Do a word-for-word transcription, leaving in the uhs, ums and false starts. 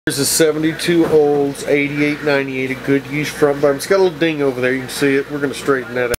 Here's a seventy-two Olds eighty-eight ninety-eight, a good use front bumper. It's got a little ding over there, you can see it. We're going to straighten that out.